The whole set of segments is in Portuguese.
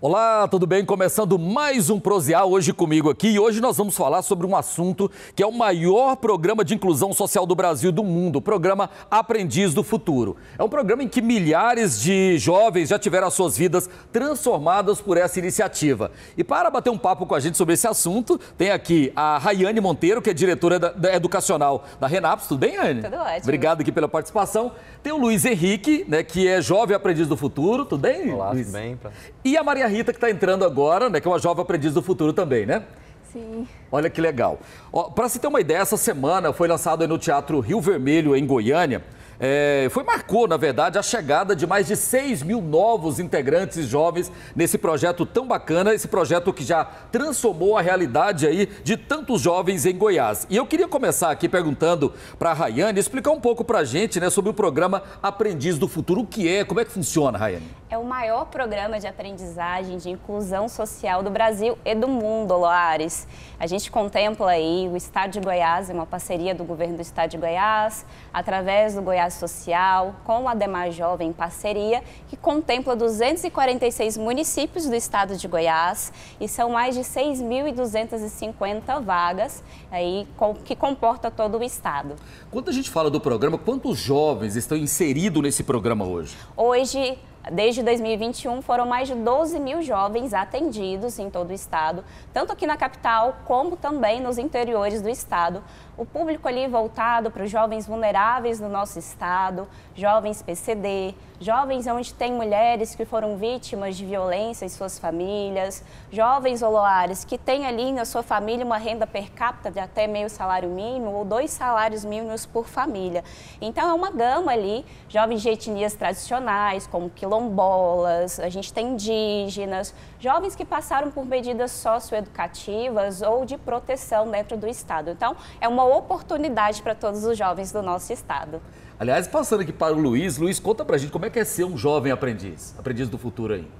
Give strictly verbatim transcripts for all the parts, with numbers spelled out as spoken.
Olá, tudo bem? Começando mais um Prosear hoje comigo aqui. E hoje nós vamos falar sobre um assunto que é o maior programa de inclusão social do Brasil e do mundo, o programa Aprendiz do Futuro. É um programa em que milhares de jovens já tiveram as suas vidas transformadas por essa iniciativa. E para bater um papo com a gente sobre esse assunto, tem aqui a Rayane Monteiro, que é diretora da, da educacional da Renaps. Tudo bem, Rayane? Tudo ótimo. Obrigado aqui pela participação. Tem o Luiz Henrique, né, que é jovem aprendiz do futuro. Tudo bem, Olá, Luiz? tudo bem? E a Maria Rita, que está entrando agora, né, que é uma jovem aprendiz do futuro também, né? Sim. Olha que legal. Para se ter uma ideia, essa semana foi lançado aí no Teatro Rio Vermelho, em Goiânia. É, foi marcou, na verdade, a chegada de mais de seis mil novos integrantes jovens nesse projeto tão bacana, esse projeto que já transformou a realidade aí de tantos jovens em Goiás. E eu queria começar aqui perguntando para a Rayane explicar um pouco para a gente, né, sobre o programa Aprendiz do Futuro. O que é, como é que funciona, Rayane? É o maior programa de aprendizagem de inclusão social do Brasil e do mundo, Loares. A gente contempla aí o Estado de Goiás, é uma parceria do governo do Estado de Goiás, através do Goiás Social, com a Ademar Jovem em parceria, que contempla duzentos e quarenta e seis municípios do Estado de Goiás e são mais de seis mil duzentas e cinquenta vagas aí, que comporta todo o Estado. Quando a gente fala do programa, quantos jovens estão inseridos nesse programa hoje? Hoje, desde dois mil e vinte e um, foram mais de doze mil jovens atendidos em todo o estado, tanto aqui na capital como também nos interiores do estado. O público ali voltado para os jovens vulneráveis do nosso estado, jovens P C D, jovens onde tem mulheres que foram vítimas de violência em suas famílias, jovens oloares que têm ali na sua família uma renda per capita de até meio salário mínimo ou dois salários mínimos por família. Então é uma gama ali, jovens de etnias tradicionais, como quilombolas, a gente tem indígenas, jovens que passaram por medidas socioeducativas ou de proteção dentro do estado. Então é uma oportunidade para todos os jovens do nosso estado. Aliás, passando aqui para o Luiz, Luiz, conta pra gente como é que é ser um jovem aprendiz, aprendiz do futuro aí.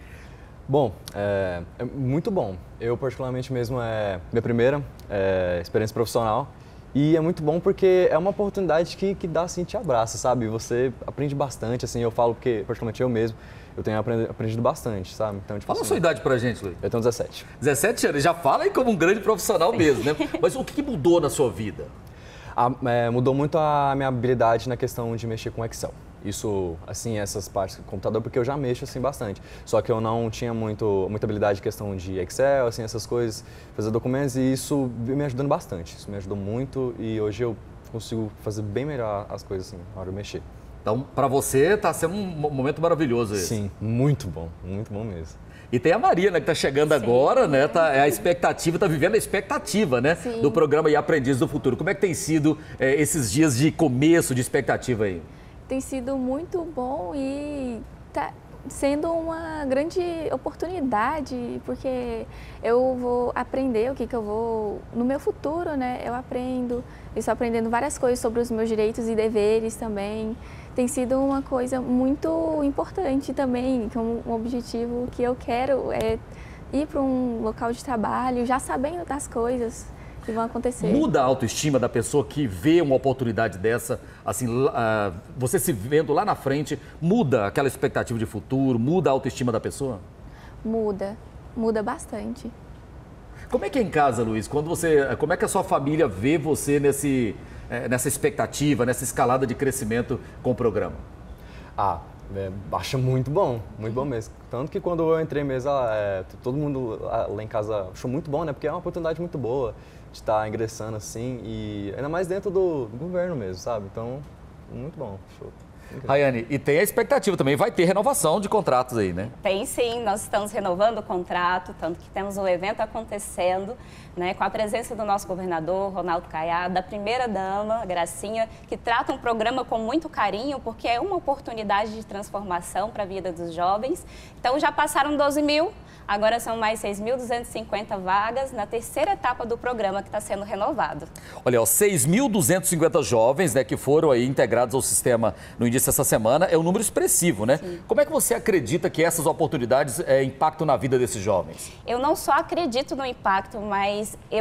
Bom, é, é muito bom. Eu, particularmente mesmo, é minha primeira é, experiência profissional e é muito bom porque é uma oportunidade que, que dá, assim, te abraça, sabe? Você aprende bastante, assim, eu falo porque, particularmente eu mesmo, eu tenho aprendido, aprendido bastante, sabe? Então, tipo, fala assim, a sua idade pra gente, Luiz. Eu tenho dezessete. dezessete anos, já fala aí como um grande profissional mesmo, né? Mas o que mudou na sua vida? A, é, mudou muito a minha habilidade na questão de mexer com Excel. Isso, assim, essas partes do computador, porque eu já mexo, assim, bastante. Só que eu não tinha muito, muita habilidade em questão de Excel, assim, essas coisas, fazer documentos, e isso vem me ajudando bastante. Isso me ajudou muito e hoje eu consigo fazer bem melhor as coisas, assim, na hora de mexer. Então, para você, está sendo um momento maravilhoso esse. Sim, muito bom, muito bom mesmo. E tem a Maria, né, que está chegando Sim. agora, né, tá, é a expectativa, está vivendo a expectativa, né, Sim. do programa e Aprendiz do Futuro. Como é que tem sido é, esses dias de começo de expectativa aí? Tem sido muito bom e tá sendo uma grande oportunidade, porque eu vou aprender o que, que eu vou, no meu futuro, né, eu aprendo, eu estou aprendendo várias coisas sobre os meus direitos e deveres também. Tem sido uma coisa muito importante também, que é um objetivo que eu quero é ir para um local de trabalho já sabendo das coisas que vão acontecer. Muda a autoestima da pessoa que vê uma oportunidade dessa, assim, uh, você se vendo lá na frente, muda aquela expectativa de futuro, muda a autoestima da pessoa? Muda, muda bastante. Como é que é em casa, Luiz? Quando você, como é que a sua família vê você nesse, nessa expectativa, nessa escalada de crescimento com o programa? Ah, é, acha muito bom, muito bom mesmo. Tanto que quando eu entrei mesmo, é, todo mundo lá em casa achou muito bom, né? Porque é uma oportunidade muito boa de estar ingressando assim e ainda mais dentro do, do governo mesmo, sabe? Então, muito bom, show. Rayane, e tem a expectativa também, vai ter renovação de contratos aí, né? Tem sim, nós estamos renovando o contrato, tanto que temos um evento acontecendo, né, com a presença do nosso governador, Ronaldo Caiado, da primeira-dama, Gracinha, que trata um programa com muito carinho, porque é uma oportunidade de transformação para a vida dos jovens. Então, já passaram doze mil, agora são mais seis mil duzentas e cinquenta vagas na terceira etapa do programa que está sendo renovado. Olha, seis mil duzentos e cinquenta jovens, né, que foram aí integrados ao sistema no início dessa semana, é um número expressivo, né? Sim. Como é que você acredita que essas oportunidades é, impactam na vida desses jovens? Eu não só acredito no impacto, mas eu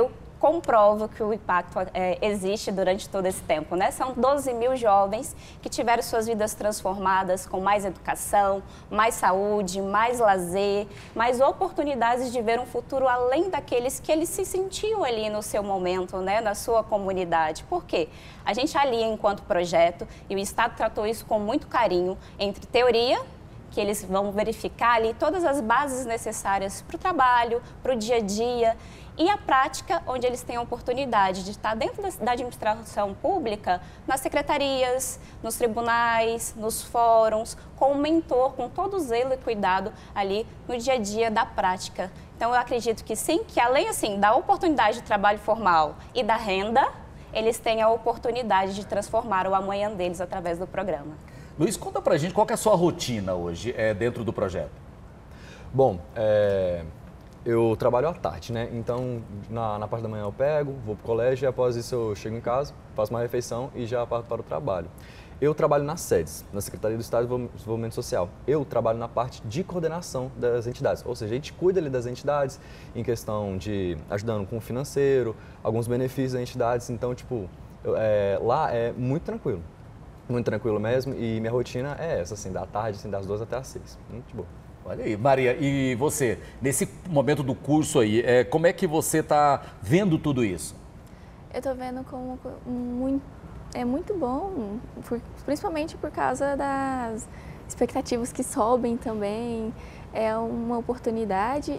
comprova que o impacto é, existe durante todo esse tempo, né? São doze mil jovens que tiveram suas vidas transformadas com mais educação, mais saúde, mais lazer, mais oportunidades de ver um futuro além daqueles que eles se sentiam ali no seu momento, né? Na sua comunidade. Por quê? A gente alia enquanto projeto e o Estado tratou isso com muito carinho entre teoria, que eles vão verificar ali todas as bases necessárias para o trabalho, para o dia a dia, e a prática, onde eles têm a oportunidade de estar dentro da administração pública, nas secretarias, nos tribunais, nos fóruns, com um mentor, com todo zelo e cuidado ali no dia a dia da prática. Então, eu acredito que sim, que além assim da oportunidade de trabalho formal e da renda, eles têm a oportunidade de transformar o amanhã deles através do programa. Luiz, conta pra gente qual que é a sua rotina hoje é, dentro do projeto. Bom, é, eu trabalho à tarde, né? Então, na, na parte da manhã eu pego, vou pro colégio e após isso eu chego em casa, faço uma refeição e já parto para o trabalho. Eu trabalho nas sedes, na Secretaria do Estado de Desenvolvimento Social. Eu trabalho na parte de coordenação das entidades, ou seja, a gente cuida ali das entidades em questão de ajudando com o financeiro, alguns benefícios das entidades. Então, tipo, eu, é, lá é muito tranquilo. Muito tranquilo mesmo, e minha rotina é essa, assim, da tarde, assim, das duas até às seis. Muito boa. Olha aí, Maria, e você, nesse momento do curso aí, é, como é que você está vendo tudo isso? Eu estou vendo como muito, é muito bom, por, principalmente por causa das expectativas que sobem também. É uma oportunidade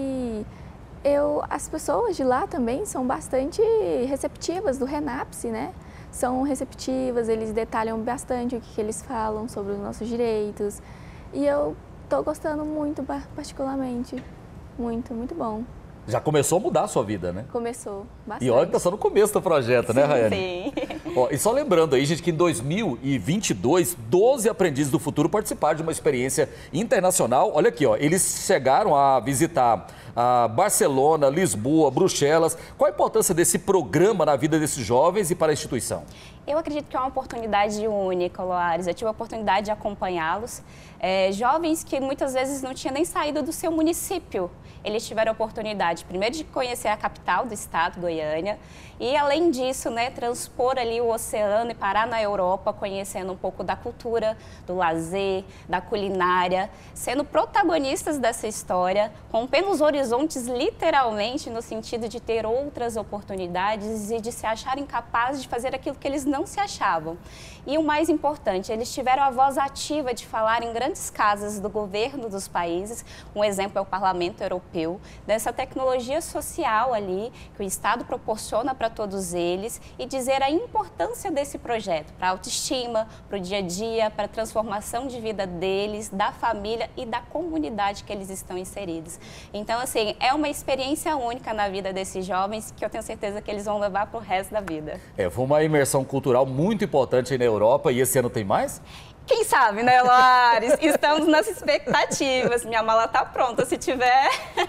e eu, as pessoas de lá também são bastante receptivas do RENAPSE, né? São receptivas, eles detalham bastante o que, que eles falam sobre os nossos direitos. E eu estou gostando muito, particularmente. Muito, muito bom. Já começou a mudar a sua vida, né? Começou, bastante. E olha que tá só no começo do projeto, né, Rayane? Sim. Ó, e só lembrando aí, gente, que em dois mil e vinte e dois, doze aprendizes do futuro participaram de uma experiência internacional. Olha aqui, ó, eles chegaram a visitar a Barcelona, Lisboa, Bruxelas. Qual a importância desse programa na vida desses jovens e para a instituição? Eu acredito que é uma oportunidade única, Loares. Eu tive a oportunidade de acompanhá-los. É, jovens que muitas vezes não tinham nem saído do seu município. Eles tiveram a oportunidade, primeiro, de conhecer a capital do estado, Goiânia, e, além disso, né, transpor ali o oceano e parar na Europa, conhecendo um pouco da cultura, do lazer, da culinária, sendo protagonistas dessa história, rompendo os horizontes literalmente no sentido de ter outras oportunidades e de se acharem capazes de fazer aquilo que eles não se achavam. E o mais importante, eles tiveram a voz ativa de falar em grandes casas do governo dos países, um exemplo é o Parlamento Europeu, dessa tecnologia social ali que o Estado proporciona para todos eles e dizer a importância desse projeto para a autoestima, para o dia a dia, para a transformação de vida deles, da família e da comunidade que eles estão inseridos. Então, assim, é uma experiência única na vida desses jovens que eu tenho certeza que eles vão levar para o resto da vida. É, foi uma imersão cultural muito importante aí na Europa e esse ano tem mais? Quem sabe, né, Lares? Estamos nas expectativas. Minha mala tá pronta, se tiver.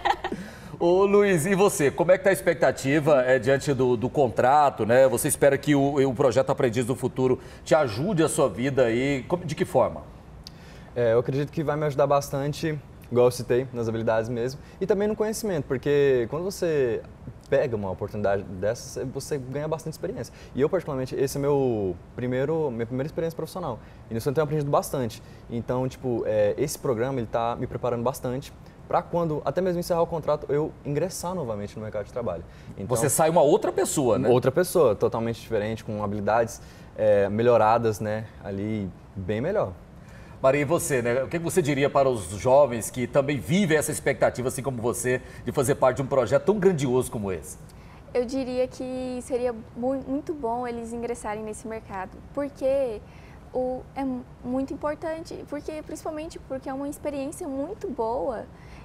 Ô, Luiz, e você? Como é que tá a expectativa é, diante do, do contrato, né? Você espera que o, o projeto Aprendiz do Futuro te ajude a sua vida aí? De que forma? É, eu acredito que vai me ajudar bastante, igual eu citei, nas habilidades mesmo, e também no conhecimento, porque quando você pega uma oportunidade dessa, você ganha bastante experiência. E eu, particularmente, esse é meu primeiro, minha primeira experiência profissional. E nisso eu tenho aprendido bastante. Então, tipo, é, esse programa, ele tá me preparando bastante para quando, até mesmo encerrar o contrato, eu ingressar novamente no mercado de trabalho. Então, você sai uma outra pessoa, né? Outra pessoa, totalmente diferente, com habilidades é, melhoradas, né? Ali, bem melhor. Maria, e você, né? O que você diria para os jovens que também vivem essa expectativa, assim como você, de fazer parte de um projeto tão grandioso como esse? Eu diria que seria muito bom eles ingressarem nesse mercado, porque o, é muito importante, porque, principalmente porque é uma experiência muito boa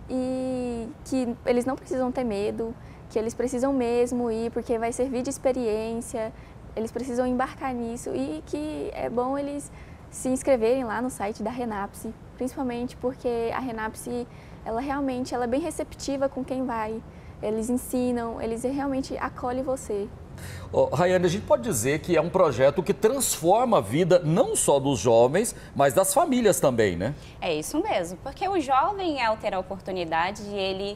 e que eles não precisam ter medo, que eles precisam mesmo ir, porque vai servir de experiência, eles precisam embarcar nisso e que é bom eles se inscreverem lá no site da RENAPSE, principalmente porque a RENAPSE, ela realmente ela é bem receptiva com quem vai. Eles ensinam, eles realmente acolhem você. Oh, Rayane, a gente pode dizer que é um projeto que transforma a vida não só dos jovens, mas das famílias também, né? É isso mesmo, porque o jovem, ao ter a oportunidade, ele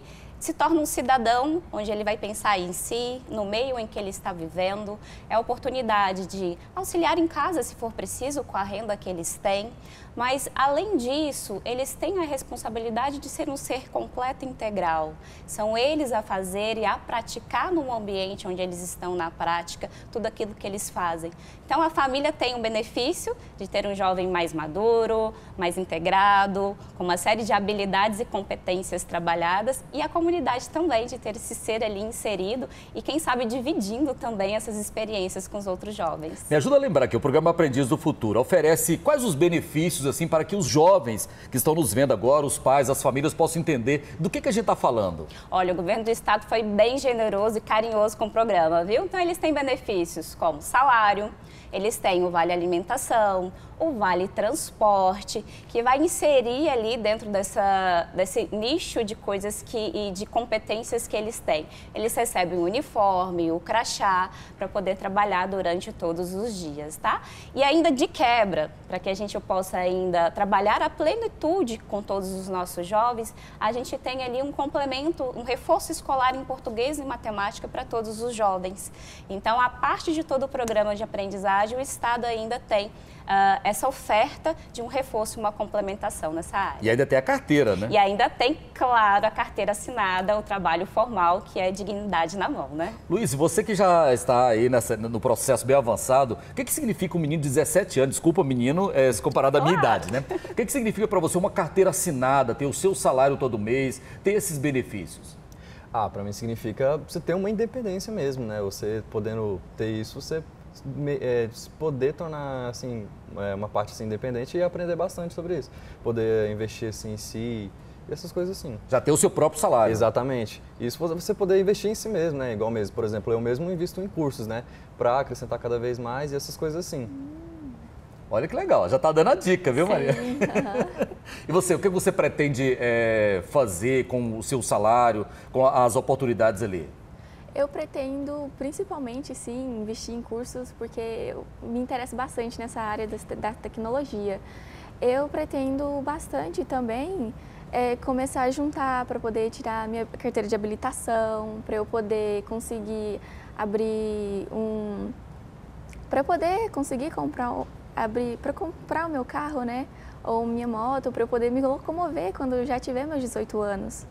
se torna um cidadão, onde ele vai pensar em si, no meio em que ele está vivendo. É a oportunidade de auxiliar em casa, se for preciso, com a renda que eles têm. Mas, além disso, eles têm a responsabilidade de ser um ser completo e integral. São eles a fazer e a praticar no ambiente onde eles estão na prática tudo aquilo que eles fazem. Então, a família tem um benefício de ter um jovem mais maduro, mais integrado, com uma série de habilidades e competências trabalhadas, e a comunidade também de ter esse ser ali inserido e, quem sabe, dividindo também essas experiências com os outros jovens. Me ajuda a lembrar que o programa Aprendiz do Futuro oferece quais os benefícios assim para que os jovens que estão nos vendo agora, os pais, as famílias, possam entender do que, que a gente está falando. Olha, o governo do estado foi bem generoso e carinhoso com o programa, viu? Então, eles têm benefícios como salário, eles têm o Vale Alimentação, o Vale Transporte, que vai inserir ali dentro dessa, desse nicho de coisas que, e de competências que eles têm. Eles recebem o uniforme, o crachá, para poder trabalhar durante todos os dias, tá? E ainda de quebra, para que a gente possa ainda trabalhar a plenitude com todos os nossos jovens, a gente tem ali um complemento, um reforço escolar em português e matemática para todos os jovens. Então, a parte de todo o programa de aprendizagem, o Estado ainda tem Uh, essa oferta de um reforço, uma complementação nessa área. E ainda tem a carteira, né? E ainda tem, claro, a carteira assinada, o trabalho formal, que é dignidade na mão, né? Luiz, você que já está aí nessa, no processo bem avançado, o que, que significa um menino de dezessete anos, desculpa, menino, é, comparado à minha Claro. idade, né? O que, que significa para você uma carteira assinada, ter o seu salário todo mês, ter esses benefícios? Ah, para mim significa você ter uma independência mesmo, né? Você podendo ter isso, você É, poder tornar assim, uma parte assim, independente e aprender bastante sobre isso. Poder investir assim, em si e essas coisas assim. Já ter o seu próprio salário. Exatamente. Isso você poder investir em si mesmo, né? Igual mesmo, por exemplo, eu mesmo invisto em cursos, né? Para acrescentar cada vez mais e essas coisas assim. Olha que legal, já está dando a dica, viu, Maria? Uhum. E você, o que você pretende é, fazer com o seu salário, com as oportunidades ali? Eu pretendo, principalmente, sim, investir em cursos, porque eu me interesso bastante nessa área da tecnologia. Eu pretendo bastante também é, começar a juntar para poder tirar minha carteira de habilitação, para eu poder conseguir abrir um... para poder conseguir comprar, abrir, para comprar o meu carro, né? Ou minha moto, para eu poder me locomover quando eu já tiver meus dezoito anos.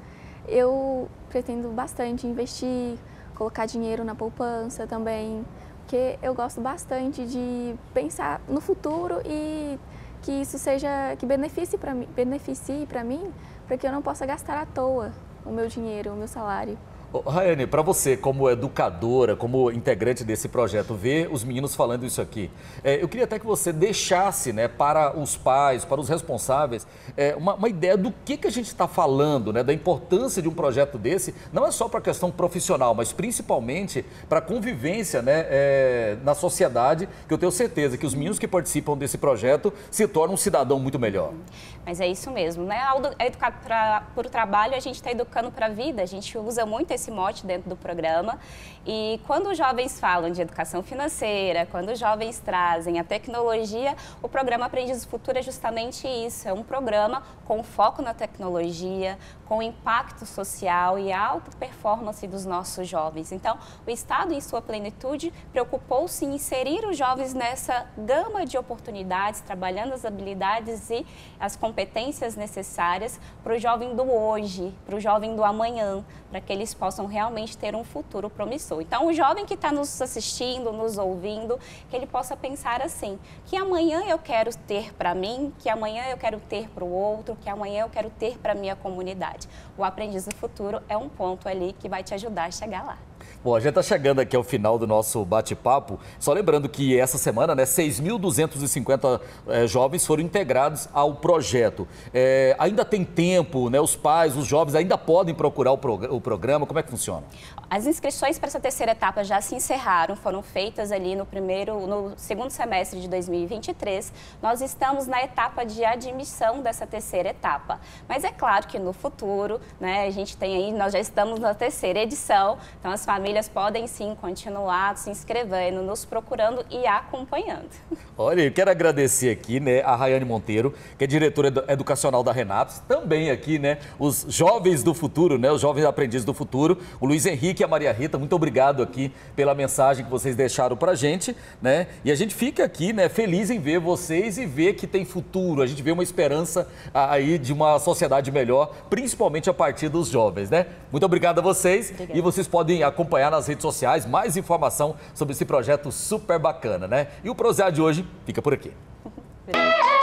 Eu pretendo bastante investir, colocar dinheiro na poupança também, porque eu gosto bastante de pensar no futuro e que isso seja, que beneficie para mim, beneficie para mim, para que eu não possa gastar à toa o meu dinheiro, o meu salário. Oh, Raiane, para você, como educadora, como integrante desse projeto, ver os meninos falando isso aqui, é, eu queria até que você deixasse, né, para os pais, para os responsáveis, é, uma, uma ideia do que, que a gente está falando, né, da importância de um projeto desse, não é só para a questão profissional, mas principalmente para a convivência, né, é, na sociedade, que eu tenho certeza que os meninos que participam desse projeto se tornam um cidadão muito melhor. Mas é isso mesmo, né? Ao educar para o trabalho, a gente está educando para a vida, a gente usa muito esse mote dentro do programa. E quando os jovens falam de educação financeira, quando os jovens trazem a tecnologia, o programa Aprendiz do Futuro é justamente isso, é um programa com foco na tecnologia, com impacto social e alta performance dos nossos jovens. Então, o Estado, em sua plenitude, preocupou-se em inserir os jovens nessa gama de oportunidades, trabalhando as habilidades e as competências necessárias para o jovem do hoje, para o jovem do amanhã, para que eles possam realmente ter um futuro promissor. Então, o jovem que está nos assistindo, nos ouvindo, que ele possa pensar assim, que amanhã eu quero ter para mim, que amanhã eu quero ter para o outro, que amanhã eu quero ter para a minha comunidade. O Aprendiz do Futuro é um ponto ali que vai te ajudar a chegar lá. Bom, a gente está chegando aqui ao final do nosso bate-papo. Só lembrando que essa semana, né, seis mil duzentos e cinquenta é, jovens foram integrados ao projeto. É, ainda tem tempo, né? Os pais, os jovens ainda podem procurar o, prog o programa. Como é que funciona? As inscrições para essa terceira etapa já se encerraram, foram feitas ali no primeiro, no segundo semestre de dois mil e vinte e três. Nós estamos na etapa de admissão dessa terceira etapa. Mas é claro que no futuro, né, a gente tem aí, nós já estamos na terceira edição, então as famílias famílias podem sim continuar se inscrevendo, nos procurando e acompanhando. Olha, eu quero agradecer aqui, né, a Rayane Monteiro, que é diretora educacional da Renaps, também aqui, né, os jovens do futuro, né, os jovens aprendizes do futuro, o Luiz Henrique e a Maria Rita, muito obrigado aqui pela mensagem que vocês deixaram pra gente, né, e a gente fica aqui, né, feliz em ver vocês e ver que tem futuro, a gente vê uma esperança aí de uma sociedade melhor, principalmente a partir dos jovens, né. Muito obrigado a vocês. Obrigada. E vocês podem acompanhar nas redes sociais mais informação sobre esse projeto super bacana, né. E o Prosear de hoje fica por aqui.